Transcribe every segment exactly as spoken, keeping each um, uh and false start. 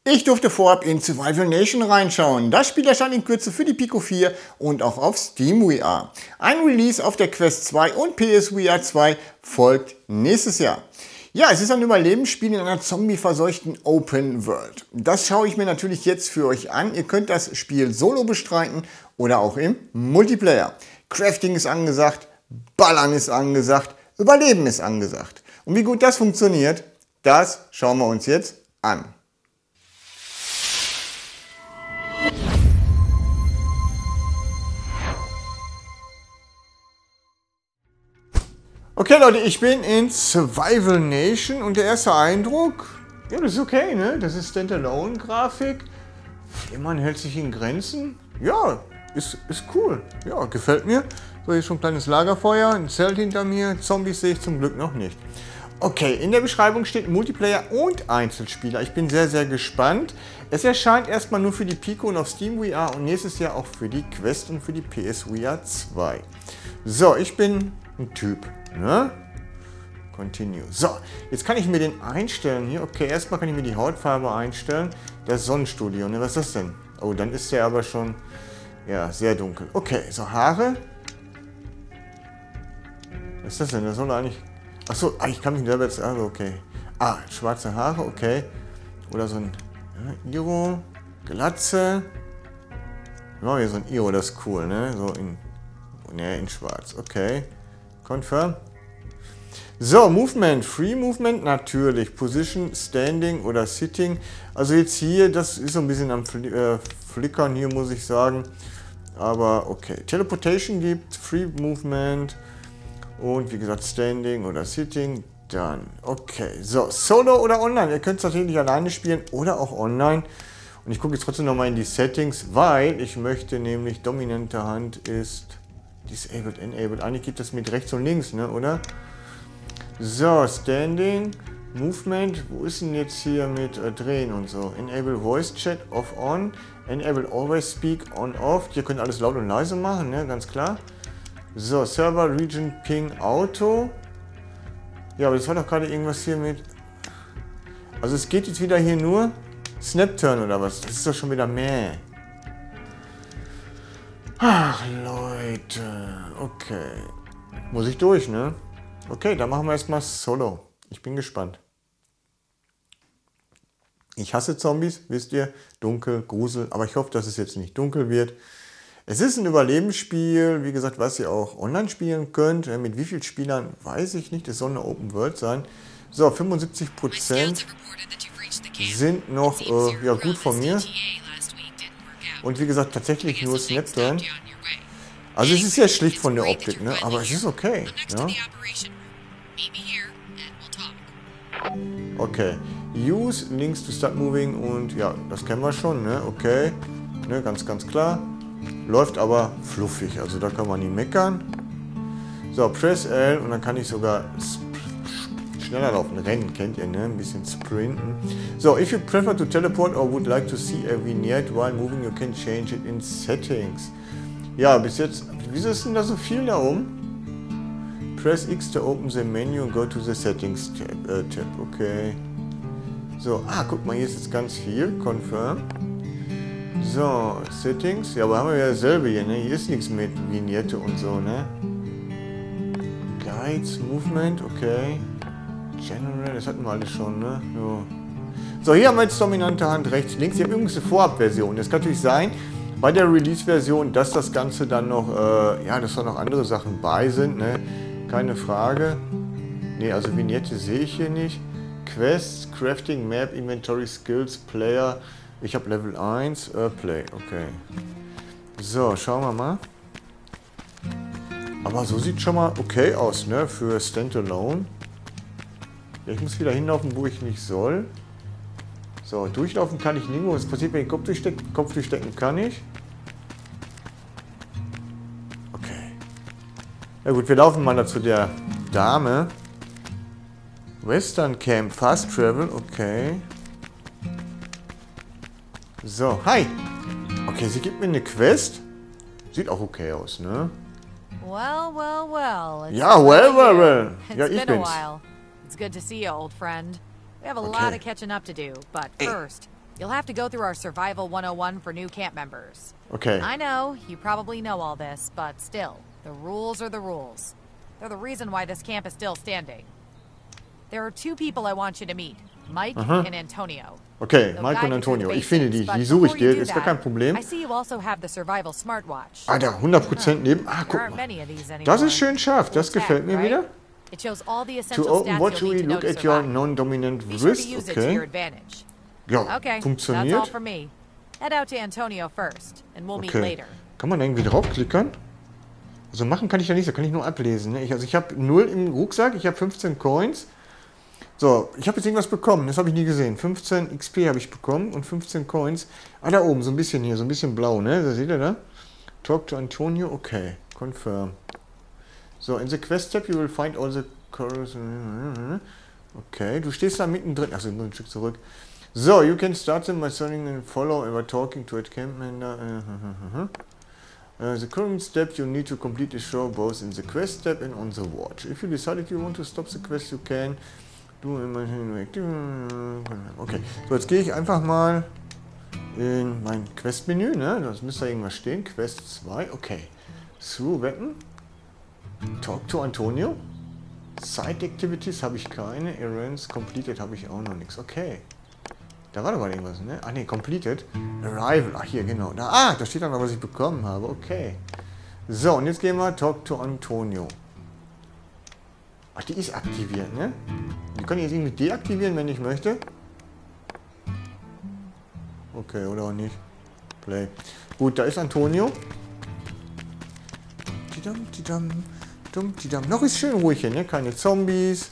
Ich durfte vorab in Survival Nation reinschauen. Das Spiel erscheint in Kürze für die Pico vier und auch auf SteamVR. Ein Release auf der Quest zwei und P S V R zwei folgt nächstes Jahr. Ja, es ist ein Überlebensspiel in einer zombie-verseuchten Open World. Das schaue ich mir natürlich jetzt für euch an. Ihr könnt das Spiel solo bestreiten oder auch im Multiplayer. Crafting ist angesagt, Ballern ist angesagt, Überleben ist angesagt. Und wie gut das funktioniert, das schauen wir uns jetzt an. Okay Leute, ich bin in Survival Nation und der erste Eindruck, ja, das ist okay, ne? Das ist Standalone-Grafik. Flimmern hält sich in Grenzen. Ja, ist, ist cool. Ja, gefällt mir. So, hier ist schon ein kleines Lagerfeuer, ein Zelt hinter mir. Zombies sehe ich zum Glück noch nicht. Okay, in der Beschreibung steht Multiplayer und Einzelspieler. Ich bin sehr, sehr gespannt. Es erscheint erstmal nur für die Pico und auf SteamVR und nächstes Jahr auch für die Quest und für die P S V R zwei. So, ich bin ein Typ. Ne? Continue. So, jetzt kann ich mir den einstellen hier. Okay, erstmal kann ich mir die Hautfarbe einstellen. Das Sonnenstudio, ne? Was ist das denn? Oh, dann ist der aber schon, ja, sehr dunkel. Okay, so Haare. Was ist das denn? Das soll eigentlich... Achso, ah, ich kann mich selber jetzt... Also, okay. Ah, schwarze Haare, okay. Oder so ein ja, Iro. Glatze. Ja, hier so ein Iro, das ist cool, ne? So in... Ne, in schwarz. Okay. Confirm. So, Movement, Free Movement natürlich, Position, Standing oder Sitting. Also jetzt hier, das ist so ein bisschen am Fl äh, Flickern hier, muss ich sagen. Aber okay, Teleportation gibt, Free Movement und wie gesagt Standing oder Sitting. Dann, okay, so, Solo oder Online. Ihr könnt es natürlich alleine spielen oder auch online. Und ich gucke jetzt trotzdem nochmal in die Settings, weil ich möchte nämlich, dominante Hand ist Disabled, Enabled. Eigentlich geht das mit rechts und links, ne, oder? So, Standing, Movement. Wo ist denn jetzt hier mit äh, Drehen und so? Enable Voice Chat, Off On. Enable Always Speak, On Off. Hier könnt ihr alles laut und leise machen, ne, ganz klar. So, Server, Region, Ping, Auto. Ja, aber das war doch gerade irgendwas hier mit... Also es geht jetzt wieder hier nur Snap Turn oder was? Das ist doch schon wieder meh. Ach, Leute. Okay. Muss ich durch, ne? Okay, dann machen wir erstmal Solo. Ich bin gespannt. Ich hasse Zombies, wisst ihr. Dunkel, Grusel. Aber ich hoffe, dass es jetzt nicht dunkel wird. Es ist ein Überlebensspiel, wie gesagt, was ihr auch online spielen könnt. Mit wie vielen Spielern, weiß ich nicht. Es soll eine Open World sein. So, fünfundsiebzig Prozent sind noch äh, ja, gut von mir. Und wie gesagt, tatsächlich nur Snapturn. Also es ist ja schlicht von der Optik, ne? Aber es ist okay. Ja? Okay. Use links to start moving und ja, das kennen wir schon, ne? Okay. Ne, ganz, ganz klar. Läuft aber fluffig, also da kann man nie meckern. So, Press L und dann kann ich sogar schneller laufen. Rennen kennt ihr, ne? Ein bisschen sprinten. So, if you prefer to teleport or would like to see a vignette while moving, you can change it in settings. Ja, bis jetzt, wieso ist denn da so viel da oben? Press X to open the menu and go to the settings tab. Äh, tab. Okay. So, ah, guck mal, hier ist jetzt ganz viel. Confirm. So, Settings. Ja, aber haben wir ja dasselbe hier, ne? Hier ist nichts mit Vignette und so, ne? Guides, Movement, okay. General, das hatten wir alles schon, ne? So. So, hier haben wir jetzt dominante Hand rechts, links. Hier haben wir übrigens eine Vorabversion. Es kann natürlich sein, bei der Release-Version, dass das Ganze dann noch, äh, ja, dass da noch andere Sachen bei sind, ne? Keine Frage. Ne, also Vignette sehe ich hier nicht. Quests, Crafting, Map, Inventory, Skills, Player. Ich habe Level eins, äh, Play, okay. So, schauen wir mal. Aber so sieht schon mal okay aus, ne? Für Standalone. Ja, ich muss wieder hinlaufen, wo ich nicht soll. So, durchlaufen kann ich nirgendwo. Was passiert, wenn ich den Kopf durchstecke? Kopf durchstecken kann ich. Okay. Ja gut, wir laufen mal da zu der Dame. Western Camp, Fast Travel, okay. So, hi. Okay, sie gibt mir eine Quest. Sieht auch okay aus, ne? Well, well, well. Ja, well, well, well. Ja, ich bin's. It's good to see you, old friend. We have a Okay. lot of catching up to do, but Ey. first, You'll have to go through our Survival one oh one for new camp members. Okay. I know, you probably know all this, but still, the rules are the rules. They're the reason why this camp is still standing. There are two people I want you to meet, Mike Aha. and Antonio. Okay, They'll Mike guide und you through the Antonio. Ich finde die, basics, die but suche ich before you dir, do ist gar that, kein Problem. I see you also have the Survival Smartwatch. Ah, da hundert Prozent neben. Ah, There guck aren't mal. many of these anymore. Das ist schön scharf, das Cool gefällt tech, mir right? wieder. It shows all the To essential open stats watch, you'll need we to know look to at your survive. non-dominant Be sure to wrist. use it to your Okay. advantage. Ja, Okay, that's all funktioniert. for me. Head out to Antonio first, and we'll meet Okay. later. Kann man da irgendwie draufklickern? Also machen kann ich ja nicht, da kann ich nur ablesen. Ne? Ich, also ich habe null im Rucksack, ich habe fünfzehn Coins. So, ich habe jetzt irgendwas bekommen, das habe ich nie gesehen. fünfzehn X P habe ich bekommen und fünfzehn Coins. Ah, da oben, so ein bisschen hier, so ein bisschen blau, ne? Da seht ihr da? Talk to Antonio, okay. Confirm. So, in the quest tab you will find all the chorus. Okay, du stehst da mittendrin. Achso, ich muss ein Stück zurück. So, you can start them by turning and follow ever talking to a camp member. Uh, the current step you need to complete is show both in the quest tab and on the watch. If you decided you want to stop the quest, you can. Okay, so jetzt gehe ich einfach mal in mein Quest-Menü, ne? Das müsste da irgendwas stehen. Quest zwei, okay. Through Weapon. Talk to Antonio. Side Activities habe ich keine. Errands Completed habe ich auch noch nichts. Okay. Da war doch mal irgendwas, ne? Ah ne, Completed. Arrival. Ach hier, genau. Da, ah, da steht dann mal, was ich bekommen habe. Okay. So, und jetzt gehen wir Talk to Antonio. Ach, die ist aktiviert, ne? Die kann ich jetzt irgendwie deaktivieren, wenn ich möchte. Okay, oder auch nicht. Play. Gut, da ist Antonio. Tidam, tidam, dum, tidam. Noch ist schön ruhig hier, ne? Keine Zombies.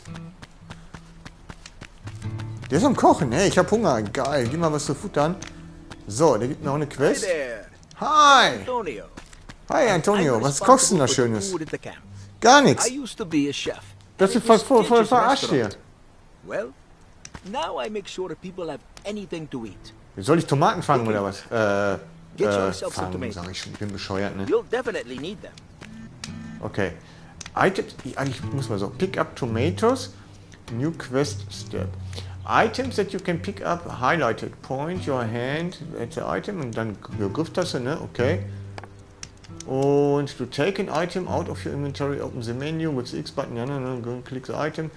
Der ist am Kochen, ne? Ich hab Hunger. Geil, gib mal was zu futtern. So, der gibt mir auch eine Quest. Hi there. Hi! Antonio. Hi, Antonio. I'm Was kochst du denn da responsible for the Schönes? food at the camp. Gar I nichts. used to be a chef. Das at a ist fast voll, voll prestigious verarscht hier. restaurant. Well, now I make sure that people have anything to eat. Soll ich Tomaten fangen oder was? Äh, Get äh, yourself some fangen, tomatoes. sag ich schon. Ich bin bescheuert, ne? You'll definitely need them. Okay. Items, ich muss mal so, pick up tomatoes, new quest step. Items that you can pick up, highlighted, point your hand at the item und dann Grifftaste, ne, okay. Und to take an item out of your inventory, open the menu with the X button, ja, ne, ne, click the item.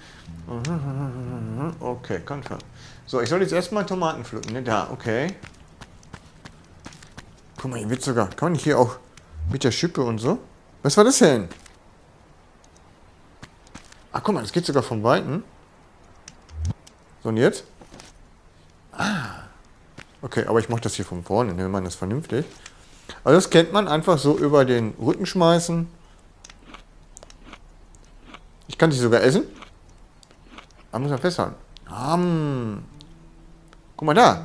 Okay, confirm. So, ich soll jetzt erstmal Tomaten pflücken, ne, da, okay. Guck mal, hier wird sogar, kann man hier auch mit der Schippe und so? Was war das denn? Ach, guck mal, das geht sogar von Weitem. So, und jetzt? Ah. Okay, aber ich mache das hier von vorne, ne, wenn man das vernünftig. Also das kennt man, einfach so über den Rücken schmeißen. Ich kann sie sogar essen. Da muss man festhalten. Um. Guck mal da.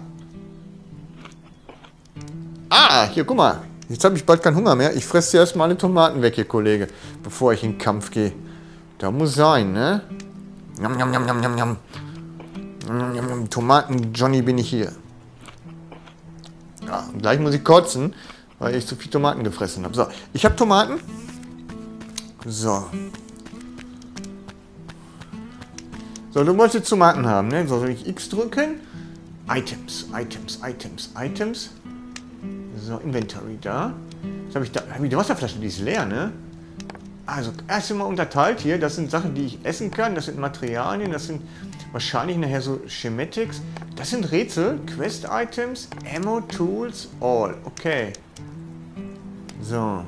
Ah, hier, guck mal. Jetzt habe ich bald keinen Hunger mehr. Ich fresse erst mal alle Tomaten weg hier, Kollege, bevor ich in den Kampf gehe. Da muss sein, ne? Njam, njam, njam, njam, njam, njam. Njam, njam, njam. Tomaten, Johnny, bin ich hier. Ja, und gleich muss ich kotzen, weil ich zu viel Tomaten gefressen habe. So, ich habe Tomaten. So. So, du wolltest Tomaten haben, ne? So, soll ich X drücken? Items, Items, Items, Items. So, Inventory da. Jetzt habe ich da. Hab ich die Wasserflasche, die ist leer, ne? Also, erst einmal unterteilt hier. Das sind Sachen, die ich essen kann. Das sind Materialien. Das sind wahrscheinlich nachher so Schematics. Das sind Rätsel. Quest-Items, Ammo, Tools, All. Okay. So.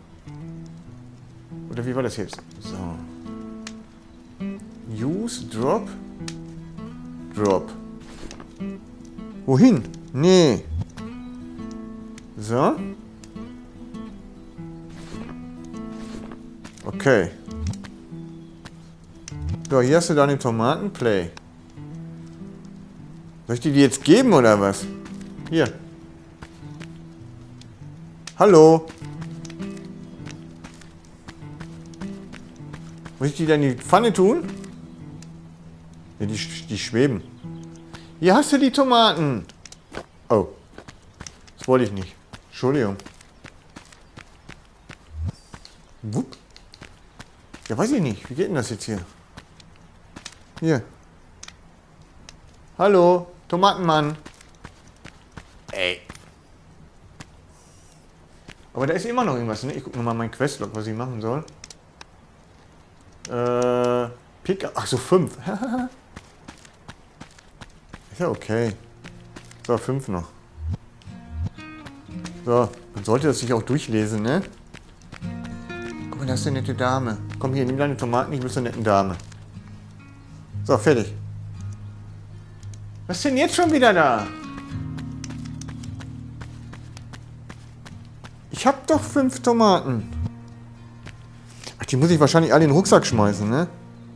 Oder wie war das jetzt? So. Use, Drop. Drop. Wohin? Nee. So. Okay. So, hier hast du deine Tomaten. Play. Soll ich dir die jetzt geben oder was? Hier. Hallo. Muss ich die dann in die Pfanne tun? Ja, die, die schweben. Hier hast du die Tomaten. Oh. Das wollte ich nicht. Entschuldigung. Wupp. Ja, weiß ich nicht. Wie geht denn das jetzt hier? Hier. Hallo, Tomatenmann. ey. Aber da ist immer noch irgendwas, ne? Ich gucke nochmal meinen Questlog, was ich machen soll. Äh, Pick, ach so, fünf. Ist ja okay. So, fünf noch. So, man sollte das sich auch durchlesen, ne? Guck mal, da ist eine nette Dame. Komm hier, nimm deine Tomaten, ich will zur netten Dame. So, fertig. Was ist denn jetzt schon wieder da? Ich hab doch fünf Tomaten. Ach, die muss ich wahrscheinlich alle in den Rucksack schmeißen, ne?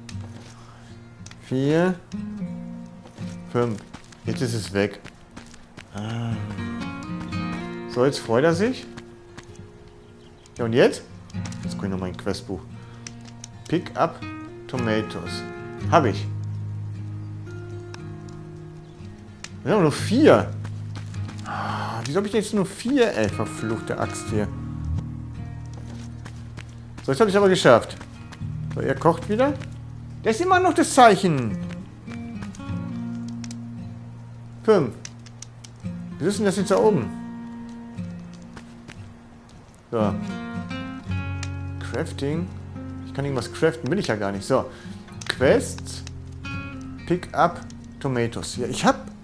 Vier. Fünf. Jetzt ist es weg. Ah. So, jetzt freut er sich. Ja, und jetzt? Jetzt gucke ich noch mein Questbuch. Pick up Tomatoes. Hab ich. Wir haben nur vier. Ah, wieso habe ich jetzt nur vier, ey? Verfluchte Axt hier. So, jetzt habe ich es aber geschafft. So, er kocht wieder. Da ist immer noch das Zeichen. Fünf. Wie ist denn das jetzt da oben? So. Crafting. Ich kann irgendwas craften, will ich ja gar nicht. So. Quests. Pick up Tomatoes. Ja, ich hab.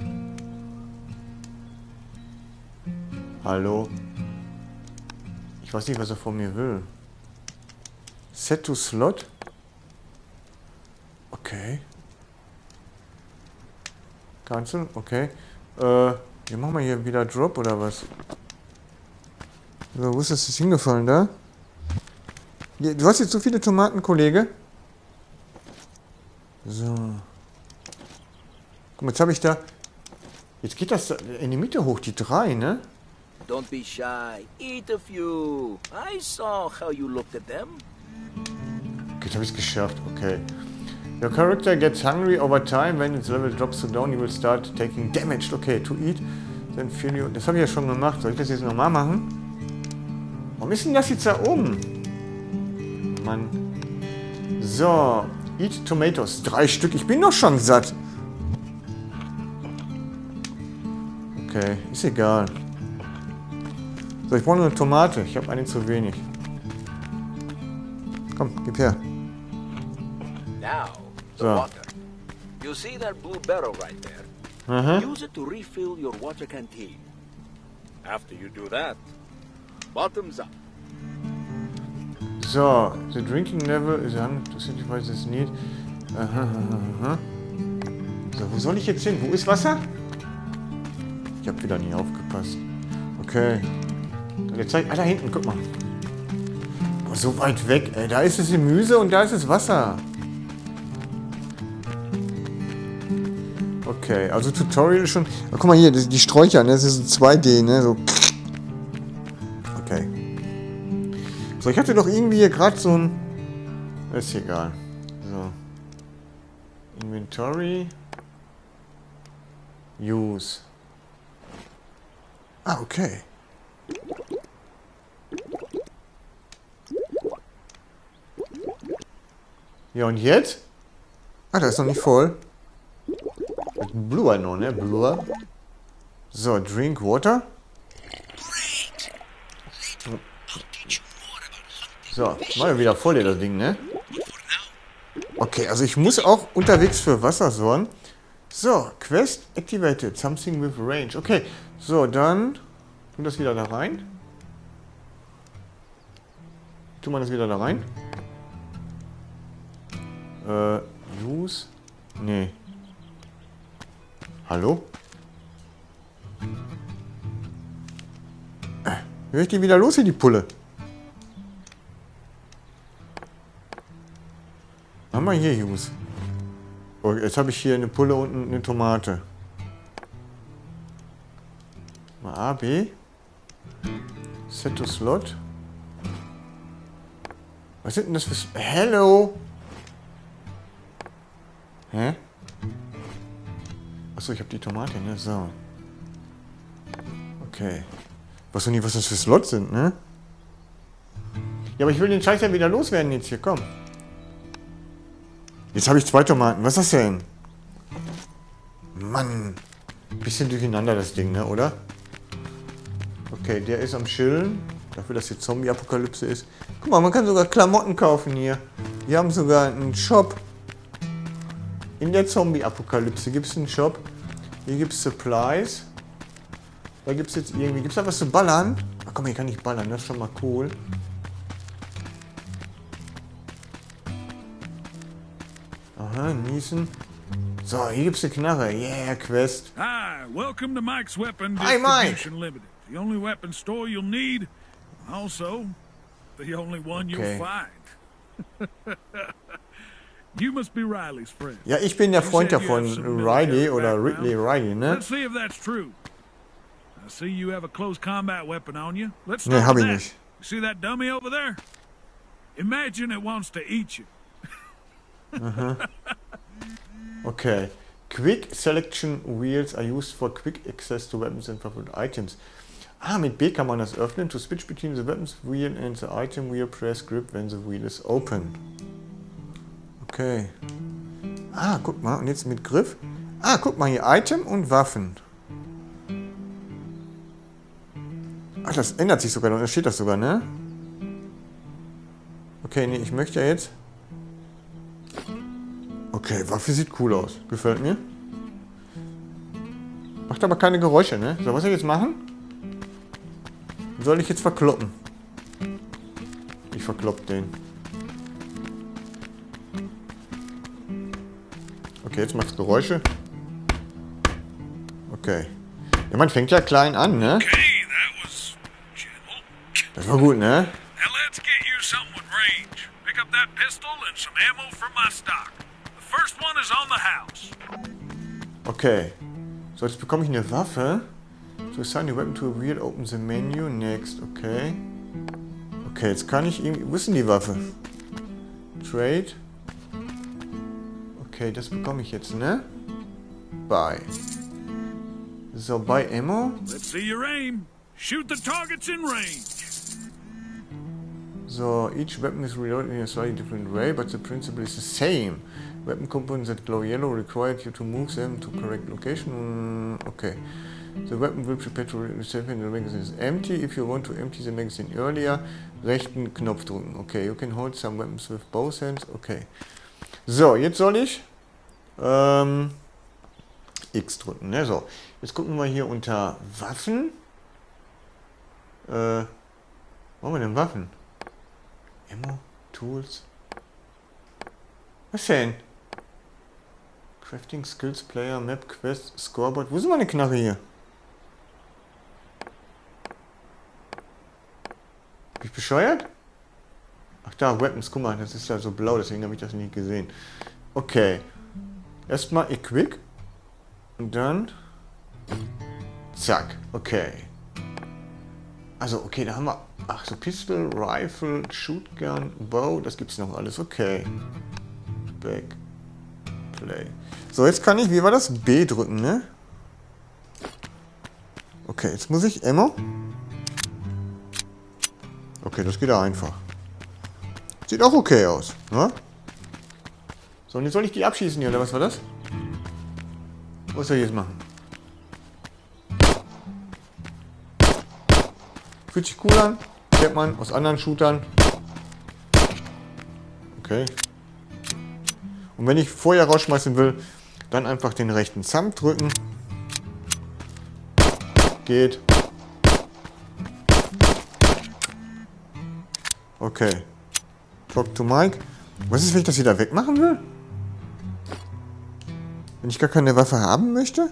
Hallo. Ich weiß nicht, was er von mir will. Set to Slot. Okay. Cancel, okay. Äh, wir machen mal hier wieder Drop oder was? So, wo ist das jetzt hingefallen da? Hier, du hast jetzt so viele Tomaten, Kollege. So. Guck mal, jetzt habe ich da... Jetzt geht das da in die Mitte hoch, die drei, ne? Don't be shy. Eat a few. I saw how you looked at them. Okay, jetzt habe ich es geschafft, okay. Your character gets hungry over time. When its level drops to down, you will start taking damage. Okay, to eat. Then feel you... Das habe ich ja schon gemacht. Soll ich das jetzt nochmal machen? Warum ist denn das jetzt da oben? Mann. So. Eat Tomatoes. Drei Stück. Ich bin doch schon satt. Okay, ist egal. So, ich brauche nur eine Tomate. Ich habe eine zu wenig. Komm, gib her. Now, the So. water. You see that blue barrel right there? Aha. Use it to refill your water canteen. After you do that, bottoms up. So, the drinking level is one hundred to satisfy this need. Aha, aha, aha. So, wo soll ich jetzt hin? Wo ist Wasser? Ich habe wieder nie aufgepasst. Okay. Jetzt zeig, ah, da hinten, guck mal. Oh, so weit weg, ey. Da ist das Gemüse und da ist das Wasser. Okay, also Tutorial ist schon... Oh, guck mal hier, die, die Sträucher, ne? Das ist so zwei D, ne? So. Okay. So, ich hatte doch irgendwie hier gerade so ein... Ist egal. So. Inventory. Use. Ah, okay. Ja, und jetzt? Ah, da ist noch nicht voll. Blue noch, ne? Blue. So, drink water. So, mal wieder voll hier das Ding, ne? Okay, also ich muss auch unterwegs für Wasser sorgen. So, Quest activated. Something with range. Okay, so, dann tun das wieder da rein. Tun wir das wieder da rein. Äh, use. Nee. Hallo? Äh, wie ich die wieder los hier, die Pulle? Haben wir hier Use. Oh, jetzt habe ich hier eine Pulle und eine Tomate. Mal A, B. Set to Slot. Was sind denn das für... Hello? Hä? Achso, ich habe die Tomate, ne? So. Okay. Ich weiß doch nicht, was das für Slots sind, ne? Ja, aber ich will den Scheiß ja wieder loswerden jetzt hier, komm. Jetzt habe ich zwei Tomaten. Was ist das denn? Mann. Bisschen durcheinander das Ding, ne, oder? Okay, der ist am Chillen. Dafür, dass hier Zombie-Apokalypse ist. Guck mal, man kann sogar Klamotten kaufen hier. Wir haben sogar einen Shop. In der Zombie-Apokalypse gibt es einen Shop. Hier gibt es Supplies. Da gibt es jetzt irgendwie... Gibt es da was zu ballern? Ach komm, hier kann ich ballern. Das ist schon mal cool. Aha, niesen. So, hier gibt es eine Knarre. Yeah, Quest. Hi, welcome to Mike's Weapon Hi, Mike. Distribution Limited. The only weapon store you'll need. Also, the only one Okay. you'll find. You must be Riley's friend. Ja, ich bin der You Freund said you have davon. some Riley military oder background. Ridley Riley, ne? Let's see if that's true. I see you have a close combat weapon on you. Let's Ne, start hab with ich that. nicht. See that dummy over there? Imagine it wants to eat you. Okay. Quick Selection Wheels are used for quick access to weapons and favorite items. Ah, mit B kann man das öffnen. To switch between the weapons wheel and the item wheel, press grip when the wheel is open. Okay. Ah, guck mal. Und jetzt mit Griff. Ah, guck mal hier. Item und Waffen. Ach, das ändert sich sogar. Da steht das sogar, ne? Okay, nee, ich möchte ja jetzt... Okay, Waffe sieht cool aus. Gefällt mir. Macht aber keine Geräusche, ne? So, was soll ich jetzt machen? Soll ich jetzt verkloppen? Ich verklopp den. Okay, jetzt macht's Geräusche. Okay. Ja, man fängt ja klein an, ne? Okay, that was gentle. Das war gut, ne? Now let's get you something with range. Pick up that pistol and some ammo from my stock. The first one is on the house. Okay. So, jetzt bekomme ich eine Waffe. To assign the weapon to a wheel, open the menu, next, okay. Okay, jetzt kann ich irgendwie... Wo ist denn die Waffe? Trade. Okay, das bekomme ich jetzt, ne? Buy. So, buy ammo. Let's see your aim. Shoot the targets in range. So, each weapon is reloaded in a slightly different way, but the principle is the same. Weapon components that glow yellow require you to move them to correct location. Mm, okay. The weapon will prepare to receive when the magazine is empty. If you want to empty the magazine earlier, rechten Knopf drücken. Okay, you can hold some weapons with both hands. Okay. So, jetzt soll ich ähm, X drücken. Ne? So, jetzt gucken wir hier unter Waffen. Äh, wo haben wir denn Waffen? Ammo, Tools. Was denn? Crafting, Skills, Player, Map, Quest, Scoreboard. Wo ist meine Knarre hier? Bin ich bescheuert? Ach da, Weapons, guck mal, das ist ja so blau, deswegen habe ich das nicht gesehen. Okay. Erstmal Equip. Und dann... Zack, okay. Also, okay, da haben wir... Ach so, Pistol, Rifle, Shootgun, Bow, das gibt's noch alles. Okay. Back. Play. So, jetzt kann ich, wie war das? B drücken, ne? Okay, jetzt muss ich Ammo. Okay, das geht ja einfach. Sieht auch okay aus, ne? So, und jetzt soll ich die abschießen hier, oder was war das? Was soll ich jetzt machen? Fühlt sich cool an. Kennt man aus anderen Shootern. Okay. Und wenn ich Feuer rausschmeißen will, dann einfach den rechten Thumb drücken. Geht. Okay. Talk to Mike. Was ist, wenn ich das wieder wegmachen will? Wenn ich gar keine Waffe haben möchte?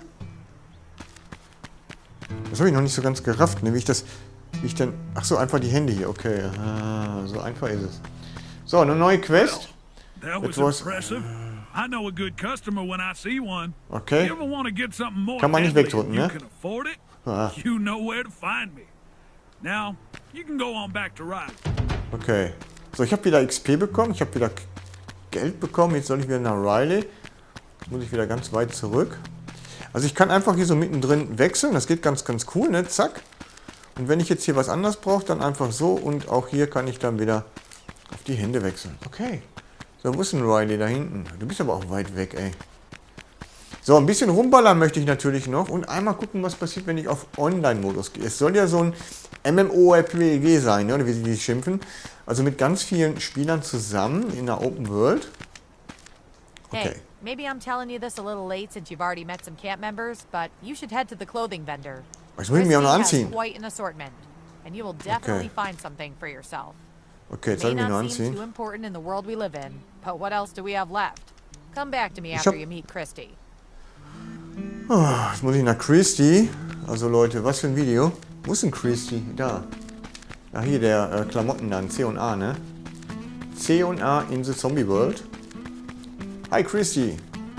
Das habe ich noch nicht so ganz gerafft, ne? Wie ich das... Wie ich dann... Ach so, einfach die Hände hier. Okay. Ah, so einfach ist es. So, eine neue Quest. That was, was- impressive. I know a good customer when I see one. Okay. You ever want to get something more Kann man nicht deadly wegdrücken, and ne? you can afford it? Ah. You know where to find me. Now, you can go on back to Riley. Okay. So, ich habe wieder X P bekommen. Ich habe wieder K- Geld bekommen. Jetzt soll ich wieder nach Riley. Jetzt muss ich wieder ganz weit zurück. Also ich kann einfach hier so mittendrin wechseln. Das geht ganz, ganz cool, ne? Zack. Und wenn ich jetzt hier was anderes brauche, dann einfach so. Und auch hier kann ich dann wieder auf die Hände wechseln. Okay. So, wo ist denn Riley? Da hinten. Du bist aber auch weit weg, ey. So, ein bisschen rumballern möchte ich natürlich noch und einmal gucken, was passiert, wenn ich auf Online-Modus gehe. Es soll ja so ein MMORPG sein, ne? Oder wie sie die schimpfen. Also mit ganz vielen Spielern zusammen in der Open World. Okay. Hey, maybe I'm telling you this a little late since you've already met some camp members, but you should head to the clothing vendor. Was will ich mir auch noch anziehen? Quite an assortment, and you will definitely Okay. find something for yourself. Okay, jetzt soll ich May mich noch not seem anziehen. too important in the world we live in, but what else do we have left? Come back to me Ich after hab- you meet Christy. Oh, jetzt muss ich nach Christy. Also Leute, was für ein Video? Wo ist denn Christy? Da. Ja, hier der äh, Klamotten dann. C und A, ne? C und A in the Zombie World. Hi Christy.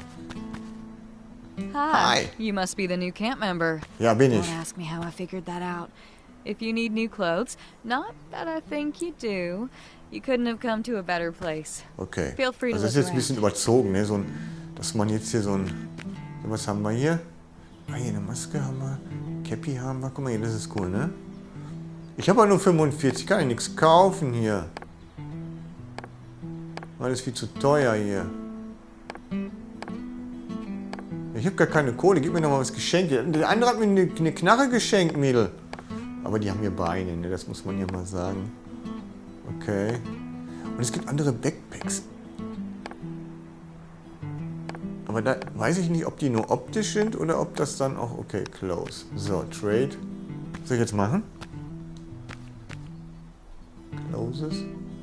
Hi. Hi. You must be the new camp member. Ja, bin ich. Don't ask me how I figured that out. If you need new clothes, not that I think you do, you couldn't have come to a better place. Okay. Feel free to Also das ist look jetzt ein bisschen überzogen, ne? So ein, dass man jetzt hier so ein... Was haben wir hier? Ah, hier eine Maske haben wir. Cappy haben wir. Guck mal hier, das ist cool, ne? Ich habe ja nur fünfundvierzig, kann ich nichts kaufen hier. Alles viel zu teuer hier. Ich habe gar keine Kohle, gib mir noch mal was geschenkt. Der andere hat mir eine, eine Knarre geschenkt, Mädel. Aber die haben hier Beine, ne? Das muss man ja mal sagen. Okay. Und es gibt andere Backpacks. Aber da weiß ich nicht, ob die nur optisch sind oder ob das dann auch... Okay, close. So, Trade. Was soll ich jetzt machen? Closes.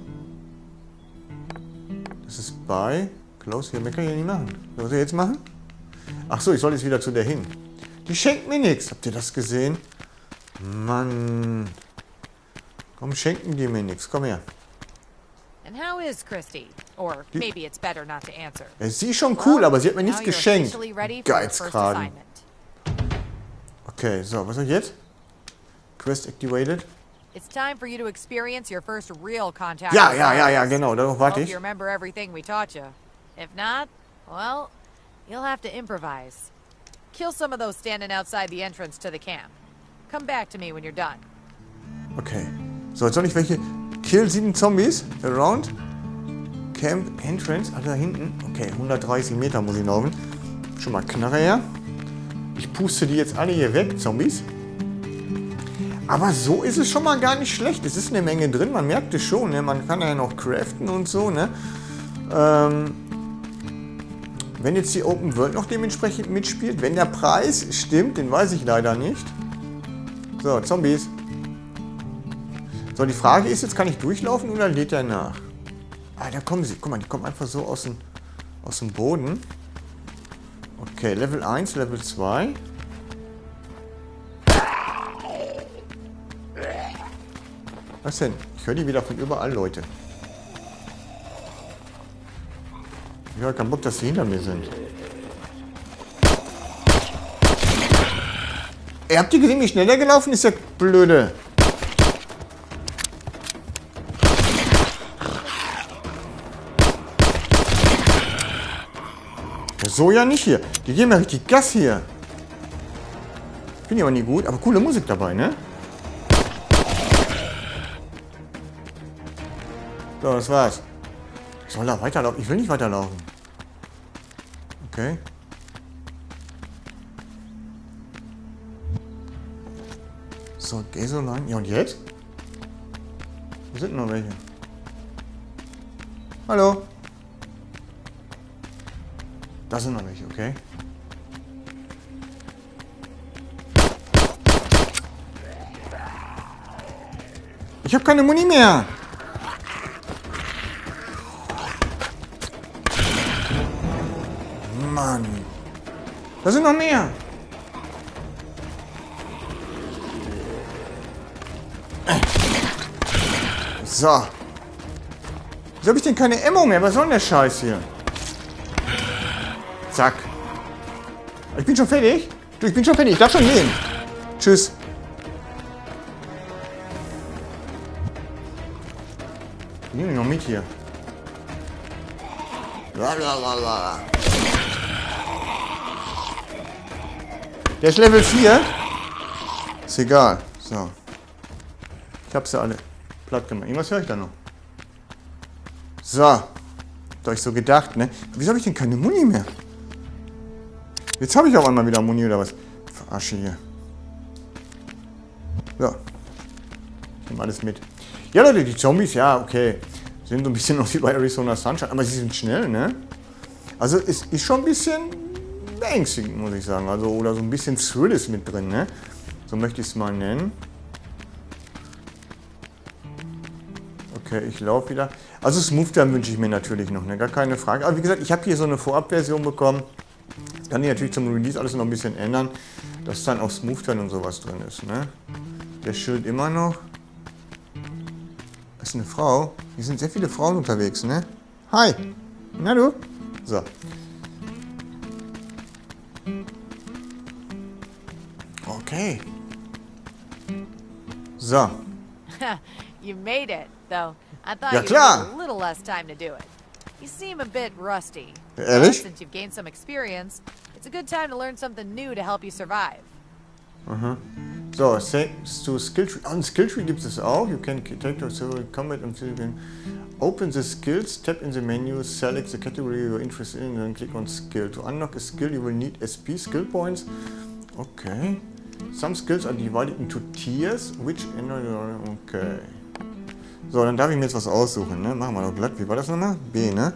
Das ist Buy. Close. Hier, mehr kann ich ja nicht machen. Was soll ich jetzt machen? Ach so, ich soll jetzt wieder zu der hin. Die schenkt mir nichts. Habt ihr das gesehen? Mann. Warum schenken die mir nichts? Komm her. And how is Christy? Or Die- maybe it's better not to answer. Ja, sie ist schon cool, aber sie hat mir Now nichts you're geschenkt. officially ready for your first Geizkragen. assignment. Okay, so, was soll ich jetzt? Quest activated. It's time for you to experience your first real contact. Ja, with ja, ja, ja, zombies. genau, darauf warte Hope ich. you remember everything we taught you. If not, well, you'll have to improvise. Kill some of those standing outside the entrance to the camp. Come back to me when you're done. Okay. So, jetzt soll ich welche... Kill sieben Zombies around Camp Entrance. Ah, da hinten. Okay, hundertdreißig Meter muss ich laufen. Schon mal Knarre her. Ich puste die jetzt alle hier weg, Zombies. Aber so ist es schon mal gar nicht schlecht. Es ist eine Menge drin, man merkt es schon. Ne? Man kann ja noch craften und so. Ne? Ähm, wenn jetzt die Open World noch dementsprechend mitspielt, wenn der Preis stimmt, den weiß ich leider nicht. So, Zombies. So, die Frage ist jetzt, kann ich durchlaufen oder lädt er nach? Ah, da kommen sie. Guck mal, die kommen einfach so aus dem, aus dem Boden. Okay, Level eins, Level zwei. Was denn? Ich höre die wieder von überall, Leute. Ich habe keinen Bock, dass sie hinter mir sind. Ey, habt ihr gesehen, wie schnell der gelaufen ist, der Blöde? Ja, so ja nicht hier. Die geben ja richtig Gas hier. Finde ich aber nie gut, aber coole Musik dabei, ne? So, das war's. Ich soll da weiterlaufen. Ich will nicht weiterlaufen. Okay. So, geh so lang. Ja, und jetzt? Wo sind noch welche? Hallo? Da sind noch welche, okay. Ich habe keine Muni mehr. Mann. Da sind noch mehr. So. Wieso habe ich denn keine Ammo mehr? Was soll denn der Scheiß hier? Zack. Ich bin schon fertig. Du, ich bin schon fertig. Ich darf schon gehen. Tschüss. Ich nehme ihn noch mit hier. Lalalala. Der ist Level vier. Ist egal. So. Ich hab's ja alle platt gemacht. Irgendwas höre ich da noch. So. Habt ihr euch so gedacht, ne? Wieso habe ich denn keine Muni mehr? Jetzt habe ich auf einmal wieder Muni oder was? Verarsche hier. So. Ich nehme alles mit. Ja, Leute, die Zombies, ja, okay. Sind so ein bisschen noch wie bei Arizona Sunshine, aber sie sind schnell, ne? Also es ist schon ein bisschen beängstigend, muss ich sagen. Also, oder so ein bisschen Thrill ist mit drin, ne? So möchte ich es mal nennen. Okay, ich laufe wieder. Also Smooth Turn wünsche ich mir natürlich noch, ne? Gar keine Frage. Aber wie gesagt, ich habe hier so eine Vorabversion bekommen. Das kann ich natürlich zum Release alles noch ein bisschen ändern, dass dann auch Smooth Turn und sowas drin ist, ne? Der Schild immer noch. Das ist eine Frau. Hier sind sehr viele Frauen unterwegs, ne? Hi! Na du? So. Okay. So. You made it, though. I thought Ja, you'd klar. need a little less time to do it. You seem a bit rusty. Ehrlich? Since you've gained some experience, it's a good time to learn something new to help you survive. Aha. So, thanks to Skill Tree. Oh, ein Skill Tree gibt es auch. You can take your several combat until you can open the skills, tap in the menu, select the category you're interested in, and then click on skill. To unlock a skill, you will need S P, skill points. Okay. Some skills are divided into tiers, which... Okay. So, dann darf ich mir jetzt was aussuchen, ne? Machen wir doch glatt. Wie war das nochmal? B, ne?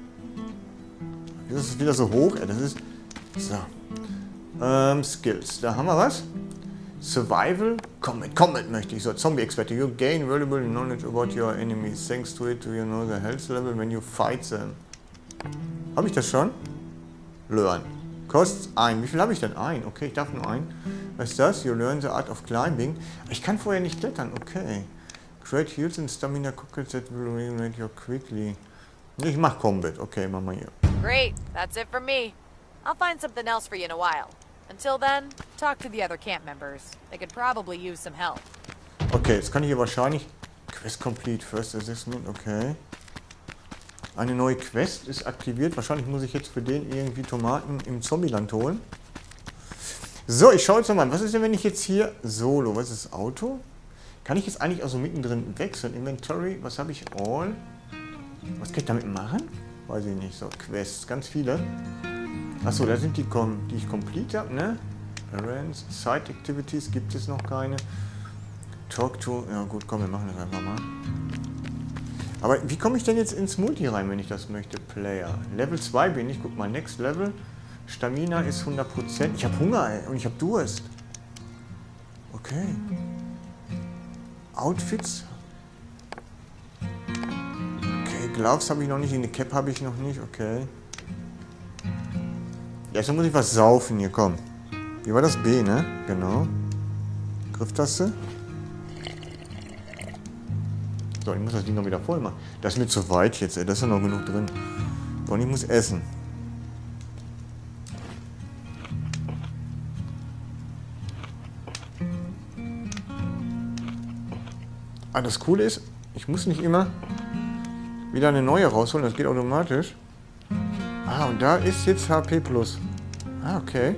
Das ist wieder so hoch. Das ist... So. Ähm, Skills. Da haben wir was. Survival, Combat, Combat möchte ich so. Zombie-Experte. You gain valuable knowledge about your enemies. Thanks to it, you know the health level when you fight them. Habe ich das schon? Learn. Kostet ein. Wie viel habe ich denn? Ein. Okay, ich darf nur ein. Was ist das? You learn the art of climbing. Ich kann vorher nicht klettern. Okay. Create heals and stamina cocktails that will regenerate you quickly. Ich mach Combat. Okay, machen wir hier. Great, that's it for me. I'll find something else for you in a while. Until then, talk to the other camp members. They could probably use some help. Okay, jetzt kann ich hier wahrscheinlich... Quest complete, first assessment, okay. Eine neue Quest ist aktiviert. Wahrscheinlich muss ich jetzt für den irgendwie Tomaten im Zombieland holen. So, ich schaue jetzt nochmal. Was ist denn, wenn ich jetzt hier... Solo, was ist Auto? Kann ich jetzt eigentlich auch so mittendrin wechseln? Inventory, was habe ich? All. Was kann ich damit machen? Weiß ich nicht. So, Quests, ganz viele. Achso, da sind die, die ich complete habe, ne? Errands, Side Activities gibt es noch keine. Talk to, ja gut, komm, wir machen das einfach mal. Aber wie komme ich denn jetzt ins Multi rein, wenn ich das möchte? Player. Level zwei bin ich, guck mal, Next Level. Stamina ist hundert Prozent. Ich habe Hunger, ey, und ich habe Durst. Okay. Outfits. Okay, Gloves habe ich noch nicht, eine Cap habe ich noch nicht, okay. Jetzt muss ich was saufen hier, komm. Wie war das? B, ne? Genau. Grifftaste. So, ich muss das Ding noch wieder voll machen. Das ist mir zu weit jetzt, ey. Da ist ja noch genug drin. So, und ich muss essen. Ah, das Coole ist, ich muss nicht immer wieder eine neue rausholen. Das geht automatisch. Ah, und da ist jetzt H P plus. Ah, okay.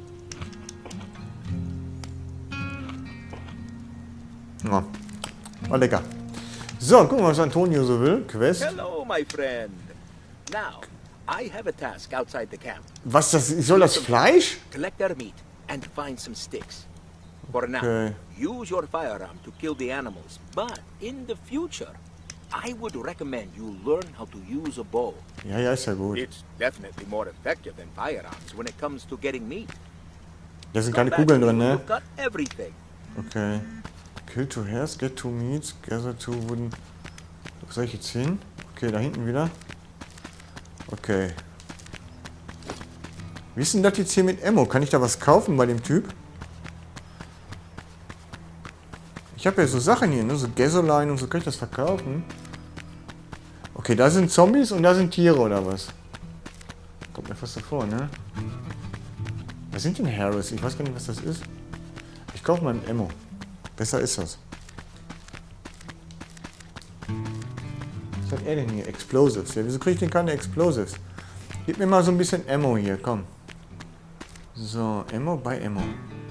Ja, war lecker. So, gucken wir mal, was Antonio so will. Quest. Hello, my friend. Now, I have a task outside the camp. Was das? Soll das Fleisch? Collect their meat and find some sticks. For now, Okay. use your firearm to kill the animals. But in the future, I would recommend you learn how to use a bow. Ja, ja, ist ja gut. It's definitely more effective than firearms when it comes to getting meat. Da sind Come keine back Kugeln to drin, me, ne? You've got everything. Okay. Kill two hares, get two meats, gather two wooden... Wo soll ich jetzt hin? Okay, da hinten wieder. Okay. Wie ist denn das jetzt hier mit Ammo? Kann ich da was kaufen bei dem Typ? Ich habe ja so Sachen hier, ne? So Gasoline und so, kann ich das verkaufen? Okay, da sind Zombies und da sind Tiere oder was? Kommt mir fast davor, ne? Was sind denn Harris? Ich weiß gar nicht, was das ist. Ich kaufe mal ein Ammo. Besser ist das. Was hat er denn hier? Explosives. Ja, wieso kriege ich denn keine Explosives? Gib mir mal so ein bisschen Ammo hier, komm. So, Ammo bei Ammo.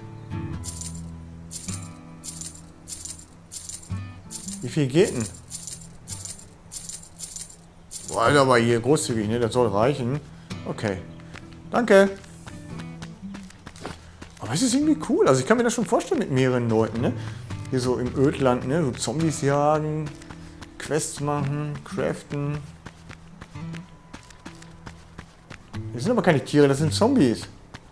Wie viel geht denn? Boah, Alter, aber hier großzügig, ne? Das soll reichen. Okay. Danke. Aber es ist irgendwie cool. Also ich kann mir das schon vorstellen mit mehreren Leuten, ne? Hier so im Ödland, ne? So Zombies jagen, Quests machen, craften. Das sind aber keine Tiere, das sind Zombies.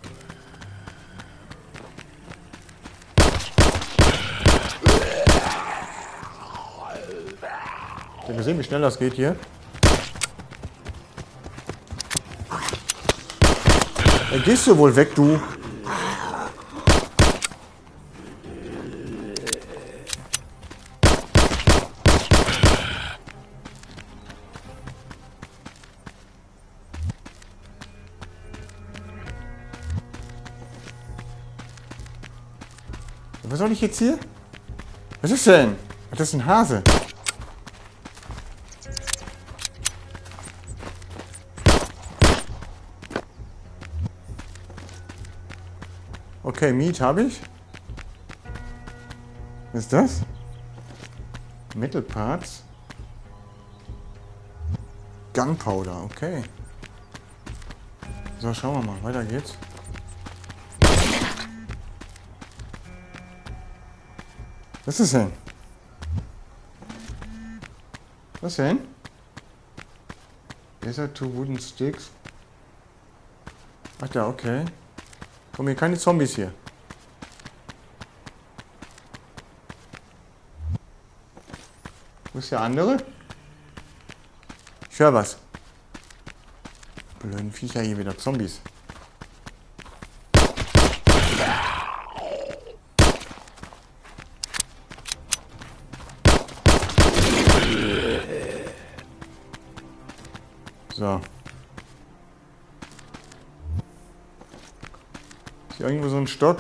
Habt ihr gesehen, wie schnell das geht hier? Da gehst du wohl weg, du. Was soll ich jetzt hier? Was ist denn? Ach, das ist ein Hase. Okay, Meat habe ich. Was ist das? Metal Parts. Gunpowder, okay. So, schauen wir mal. Weiter geht's. Was ist denn? Was denn? Desert two wooden sticks. Ach da, okay. Kommen hier keine Zombies hier. Wo ist der andere? Ich höre was. Blöden Viecher hier wieder. Zombies. So. Ist hier irgendwo so ein Stock?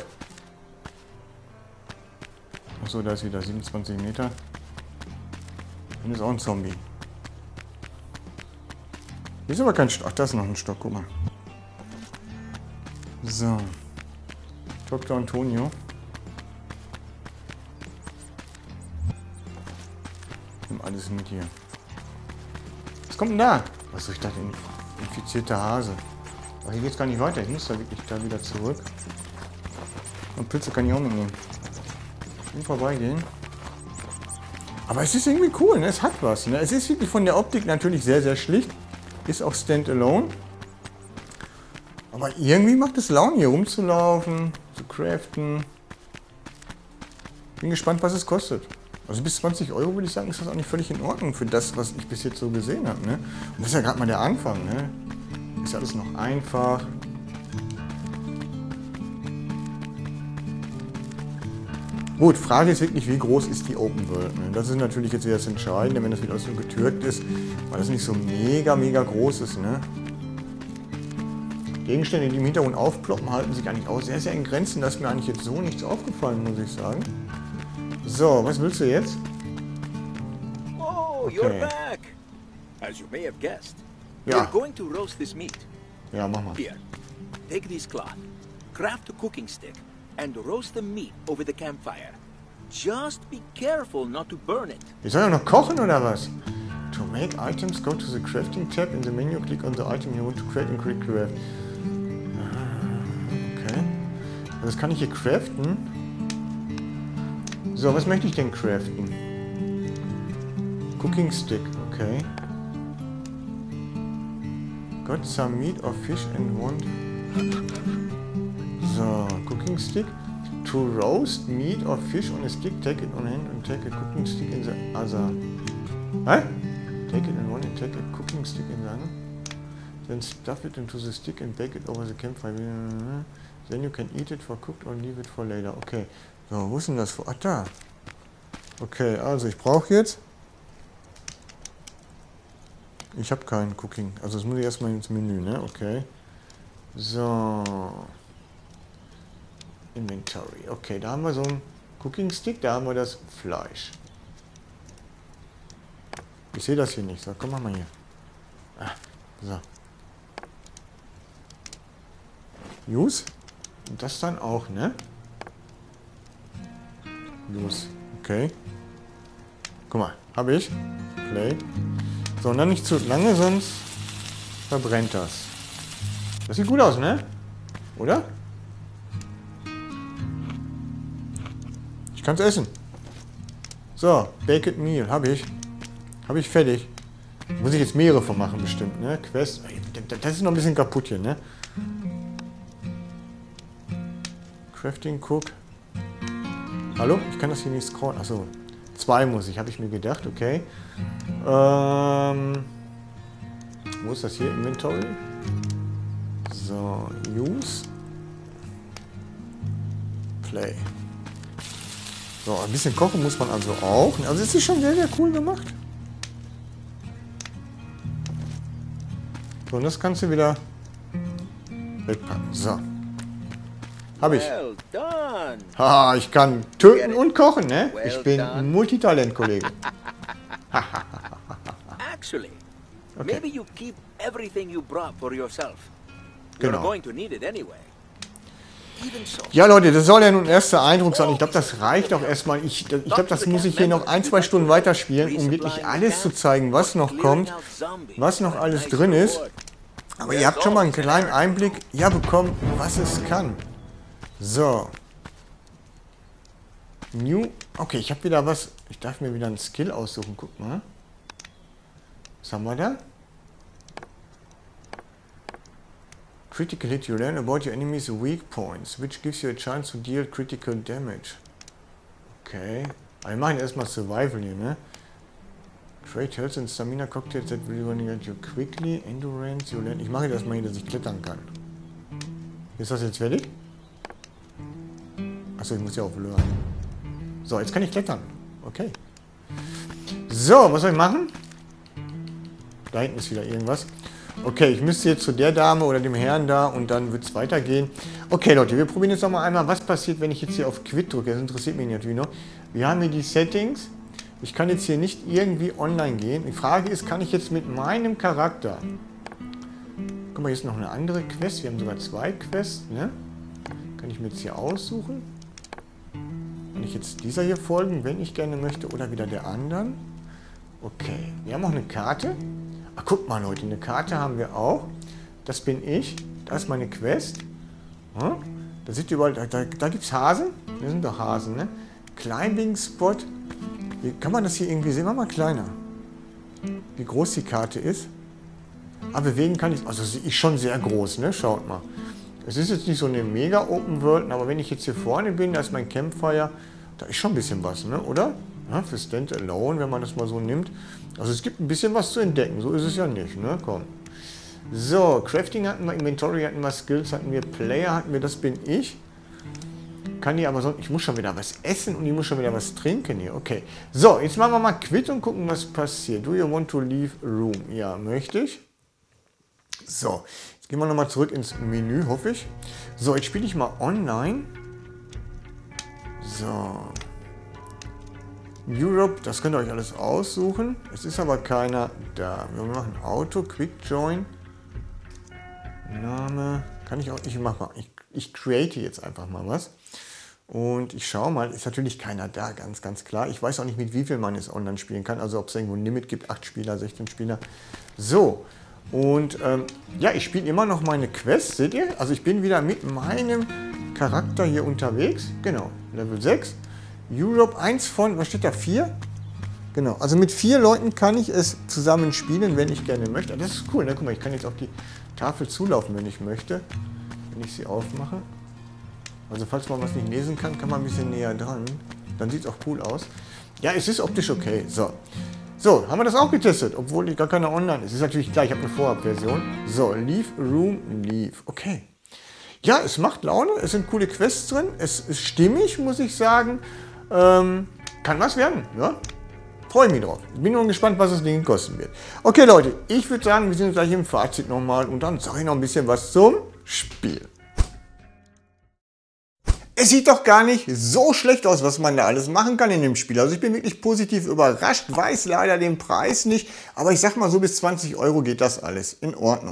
Achso, da ist wieder siebenundzwanzig Meter. Hier ist auch ein Zombie. Hier ist aber kein Stock. Ach, da ist noch ein Stock, guck mal. So. Doktor Antonio. Nimm alles mit hier. Was kommt denn da? Was, ich dachte, infizierter Hase. Aber hier geht's gar nicht weiter. Ich muss da wirklich da wieder zurück. Und Pilze kann ich auch mitnehmen. Und vorbeigehen. Aber es ist irgendwie cool, ne? Es hat was. Ne? Es ist wirklich von der Optik natürlich sehr, sehr schlicht. Ist auch standalone. Aber irgendwie macht es Laune, hier rumzulaufen, zu craften. Bin gespannt, was es kostet. Also bis zwanzig Euro würde ich sagen, ist das auch nicht völlig in Ordnung für das, was ich bis jetzt so gesehen habe. Ne? Und das ist ja gerade mal der Anfang. Ne? Ist alles noch einfach. Gut, Frage ist wirklich, wie groß ist die Open World? Ne? Das ist natürlich jetzt wieder das Entscheidende, wenn das wieder so getürkt ist, weil das nicht so mega, mega groß ist. Ne? Gegenstände, die im Hintergrund aufploppen, halten sich eigentlich auch sehr, sehr in Grenzen. Da ist mir eigentlich jetzt so nichts aufgefallen, muss ich sagen. So, was willst du jetzt? Oh, Okay. you're back. As you may have guessed, Ja. we're going to roast this meat. Ja, mach mal. Here, take this cloth, craft a cooking stick, and roast the meat over the campfire. Just be careful not to burn it. Ich soll ja noch kochen, oder was? To make items, go to the crafting tab in the menu, click on the item you want to create and click craft. Okay. Das kann ich hier craften. So, was möchte ich denn craften? Cooking Stick, okay. Got some meat or fish and want... So, Cooking Stick. To roast meat or fish on a stick, take it on hand and take a cooking stick in the other. Hä? Take it in one and take a cooking stick in the other. Then stuff it into the stick and bake it over the campfire. Then you can eat it for cooked or leave it for later. Okay. So, wo ist denn das? Ach, da. Okay, also ich brauche jetzt... Ich habe keinen Cooking. Also das muss ich erstmal ins Menü, ne? Okay. So. Inventory. Okay, da haben wir so einen Cooking Stick, da haben wir das Fleisch. Ich sehe das hier nicht. So, komm, mach mal hier. Ah, so. Use. Und das dann auch, ne? Use. Okay. Guck mal, habe ich. Play. So, und dann nicht zu lange, sonst verbrennt das. Das sieht gut aus, ne? Oder? kann es essen. So, Baked Meal, habe ich. Habe ich fertig. Muss ich jetzt mehrere von machen bestimmt, ne? Quest. Das ist noch ein bisschen kaputt hier, ne? Crafting Cook. Hallo? Ich kann das hier nicht scrollen. Achso. Zwei muss ich, habe ich mir gedacht, okay. Ähm, wo ist das hier? Inventory? So, Use. Play. So, ein bisschen kochen muss man also auch. Also es ist schon sehr, sehr cool gemacht. So, und das kannst du wieder wegpacken. So. Habe ich. Well done. Haha, ich kann töten und kochen, ne? Ich bin ein Multitalent, Kollege. Actually, Okay. maybe you keep everything you brought for yourself. You're Genau. going to need it anyway. Even so. Ja, Leute, das soll ja nun ein erster Eindruck sein. Ich glaube, das reicht auch erstmal. Ich, ich glaube, das muss ich hier noch ein, zwei Stunden weiterspielen, um wirklich alles zu zeigen, was noch kommt, was noch alles drin ist. Aber ihr habt schon mal einen kleinen Einblick ja, bekommen, was es kann. So. New. Okay, ich habe wieder was. Ich darf mir wieder einen Skill aussuchen. Guck mal. Was haben wir da? Critical hit. You learn about your enemy's weak points, which gives you a chance to deal critical damage. Okay. Aber wir machen erstmal Survival hier, ne? Trade Health and Stamina Cocktails that will run you quickly. Endurance. You learn. Ich mache das mal hier, dass ich klettern kann. Ist das jetzt fertig? Achso, ich muss ja auf Löwen. So, jetzt kann ich klettern. Okay. So, was soll ich machen? Da hinten ist wieder irgendwas. Okay, ich müsste jetzt zu der Dame oder dem Herrn da und dann wird es weitergehen. Okay, Leute, wir probieren jetzt noch mal einmal, was passiert, wenn ich jetzt hier auf Quit drücke. Das interessiert mich natürlich noch. Wir haben hier die Settings. Ich kann jetzt hier nicht irgendwie online gehen. Die Frage ist, kann ich jetzt mit meinem Charakter... Guck mal, hier ist noch eine andere Quest. Wir haben sogar zwei Quests, ne? Kann ich mir jetzt hier aussuchen? Kann ich jetzt dieser hier folgen, wenn ich gerne möchte, oder wieder der anderen? Okay, wir haben auch eine Karte. Ach, guck mal, Leute, eine Karte haben wir auch. Das bin ich. Das ist meine Quest. Hm? Da seht ihr überall, da, da, da gibt es Hasen. Das sind doch Hasen, ne? Climbing Spot. Wie, kann man das hier irgendwie sehen? Mach mal kleiner. Wie groß die Karte ist. Aber bewegen kann ich, also sie ist schon sehr groß, ne? Schaut mal. Es ist jetzt nicht so eine mega Open World, aber wenn ich jetzt hier vorne bin, da ist mein Campfire, da ist schon ein bisschen was, ne? Oder? Ja, für Standalone, wenn man das mal so nimmt. Also es gibt ein bisschen was zu entdecken, so ist es ja nicht, ne? Komm. So, Crafting hatten wir, Inventory hatten wir, Skills hatten wir, Player hatten wir, das bin ich. Kann hier aber sonst, ich muss schon wieder was essen und ich muss schon wieder was trinken hier, okay. So, jetzt machen wir mal Quit und gucken, was passiert. Do you want to leave room? Ja, möchte ich. So, jetzt gehen wir nochmal zurück ins Menü, hoffe ich. So, jetzt spiele ich mal online. So. Europe, das könnt ihr euch alles aussuchen. Es ist aber keiner da. Wir machen Auto, Quick Join. Name. Kann ich auch, ich mach mal, ich, ich create jetzt einfach mal was. Und ich schaue mal, ist natürlich keiner da, ganz, ganz klar. Ich weiß auch nicht, mit wie viel man es online spielen kann. Also ob es irgendwo ein Limit gibt, acht Spieler, sechzehn Spieler. So. Und ähm, ja, ich spiele immer noch meine Quest, seht ihr? Also ich bin wieder mit meinem Charakter hier unterwegs. Genau, Level sechs. Europe eins von, was steht da, vier? Genau, also mit vier Leuten kann ich es zusammen spielen, wenn ich gerne möchte. Das ist cool, ne? Guck mal, ich kann jetzt auf die Tafel zulaufen, wenn ich möchte. Wenn ich sie aufmache. Also falls man was nicht lesen kann, kann man ein bisschen näher dran. Dann sieht es auch cool aus. Ja, es ist optisch okay. So. So, haben wir das auch getestet, obwohl gar keine online ist. Ist natürlich klar, ich habe eine Vorabversion. So, Leave Room, Leave. Okay. Ja, es macht Laune, es sind coole Quests drin, es ist stimmig, muss ich sagen. Ähm, kann was werden, ja? Freue mich drauf. Bin nur gespannt, was das Ding kosten wird. Okay, Leute, ich würde sagen, wir sind gleich im Fazit nochmal und dann sage ich noch ein bisschen was zum Spiel. Es sieht doch gar nicht so schlecht aus, was man da alles machen kann in dem Spiel. Also ich bin wirklich positiv überrascht, weiß leider den Preis nicht, aber ich sag mal so bis zwanzig Euro geht das alles in Ordnung.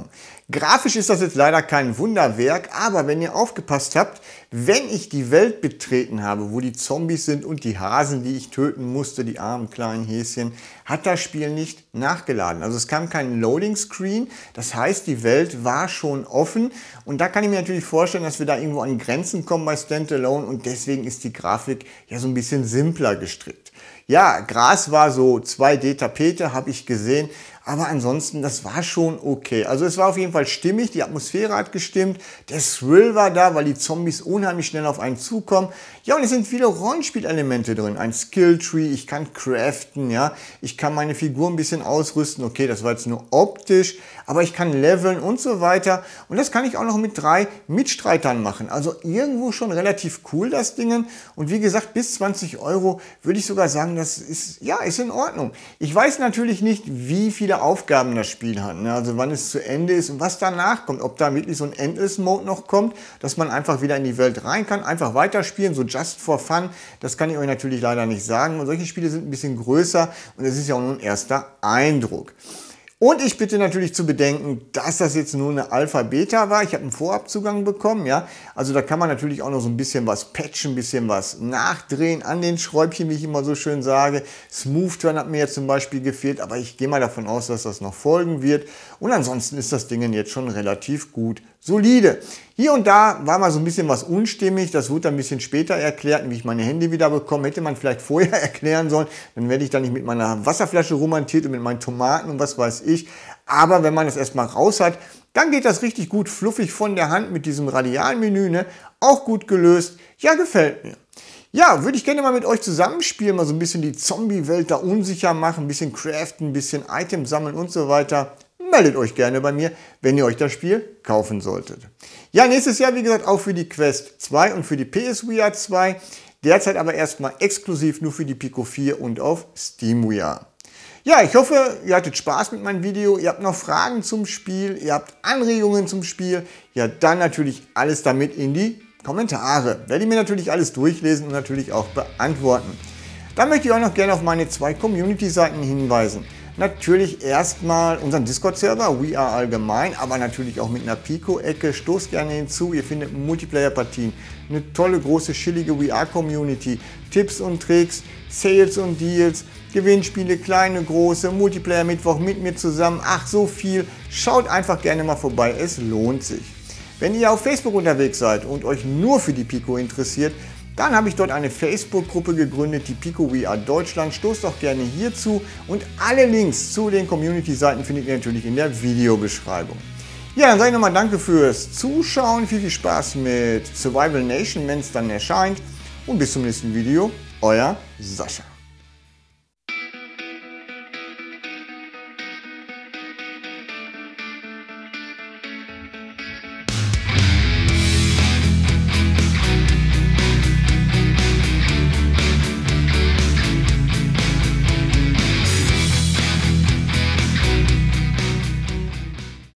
Grafisch ist das jetzt leider kein Wunderwerk, aber wenn ihr aufgepasst habt, wenn ich die Welt betreten habe, wo die Zombies sind und die Hasen, die ich töten musste, die armen kleinen Häschen, hat das Spiel nicht nachgeladen. Also es kam kein Loading Screen, das heißt, die Welt war schon offen und da kann ich mir natürlich vorstellen, dass wir da irgendwo an Grenzen kommen bei Standalone und deswegen ist die Grafik ja so ein bisschen simpler gestrickt. Ja, Gras war so zwei D Tapete, habe ich gesehen, aber ansonsten, das war schon okay. Also es war auf jeden Fall stimmig, die Atmosphäre hat gestimmt, der Thrill war da, weil die Zombies unheimlich schnell auf einen zukommen. Ja, und es sind viele Rollenspielelemente drin, ein Skilltree, ich kann craften, ja, ich kann meine Figur ein bisschen ausrüsten, okay, das war jetzt nur optisch, aber ich kann leveln und so weiter. Und das kann ich auch noch mit drei Mitstreitern machen. Also irgendwo schon relativ cool, das Ding. Und wie gesagt, bis zwanzig Euro würde ich sogar sagen, das ist, ja, ist in Ordnung. Ich weiß natürlich nicht, wie viele Aufgaben das Spiel hat, ne? Also wann es zu Ende ist und was danach kommt. Ob da wirklich so ein Endless Mode noch kommt, dass man einfach wieder in die Welt rein kann, einfach weiterspielen, so just for fun. Das kann ich euch natürlich leider nicht sagen. Und solche Spiele sind ein bisschen größer und es ist ja auch nur ein erster Eindruck. Und ich bitte natürlich zu bedenken, dass das jetzt nur eine Alpha-Beta war. Ich habe einen Vorabzugang bekommen, ja. Also da kann man natürlich auch noch so ein bisschen was patchen, ein bisschen was nachdrehen an den Schräubchen, wie ich immer so schön sage. Smooth Turn hat mir jetzt zum Beispiel gefehlt, aber ich gehe mal davon aus, dass das noch folgen wird. Und ansonsten ist das Ding jetzt schon relativ gut solide. Hier und da war mal so ein bisschen was unstimmig, das wurde ein bisschen später erklärt, wie ich meine Hände wieder bekomme. Hätte man vielleicht vorher erklären sollen, dann werde ich da nicht mit meiner Wasserflasche romantiert und mit meinen Tomaten und was weiß ich. Aber wenn man das erstmal raus hat, dann geht das richtig gut fluffig von der Hand mit diesem Radialmenü, ne? Auch gut gelöst. Ja, gefällt mir. Ja, würde ich gerne mal mit euch zusammenspielen, mal so ein bisschen die Zombie-Welt da unsicher machen, ein bisschen craften, ein bisschen Items sammeln und so weiter. Meldet euch gerne bei mir, wenn ihr euch das Spiel kaufen solltet. Ja, nächstes Jahr, wie gesagt, auch für die Quest zwei und für die P S V R zwei. Derzeit aber erstmal exklusiv nur für die Pico vier und auf SteamVR. Ja, ich hoffe, ihr hattet Spaß mit meinem Video. Ihr habt noch Fragen zum Spiel, ihr habt Anregungen zum Spiel. Ja, dann natürlich alles damit in die Kommentare. Werde ich mir natürlich alles durchlesen und natürlich auch beantworten. Dann möchte ich auch noch gerne auf meine zwei Community-Seiten hinweisen. Natürlich erstmal unseren Discord-Server, We Are allgemein, aber natürlich auch mit einer Pico-Ecke. Stoßt gerne hinzu, ihr findet Multiplayer-Partien, eine tolle, große, chillige We Are-Community, Tipps und Tricks, Sales und Deals, Gewinnspiele, kleine, große, Multiplayer-Mittwoch mit mir zusammen. Ach, so viel. Schaut einfach gerne mal vorbei, es lohnt sich. Wenn ihr auf Facebook unterwegs seid und euch nur für die Pico interessiert, dann habe ich dort eine Facebook-Gruppe gegründet, die Pico V R Deutschland. Stoßt doch gerne hierzu und alle Links zu den Community-Seiten findet ihr natürlich in der Videobeschreibung. Ja, dann sage ich nochmal danke fürs Zuschauen, viel, viel Spaß mit Survival Nation, wenn es dann erscheint und bis zum nächsten Video, euer Sascha.